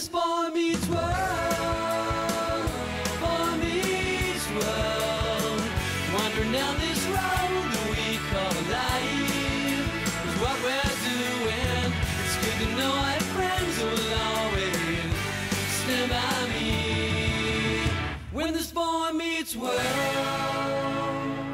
this boy meets world, boy meets world, wandering down this road that we call life is what we're doing. It's good to know I have friends who will always stand by me when this boy meets world.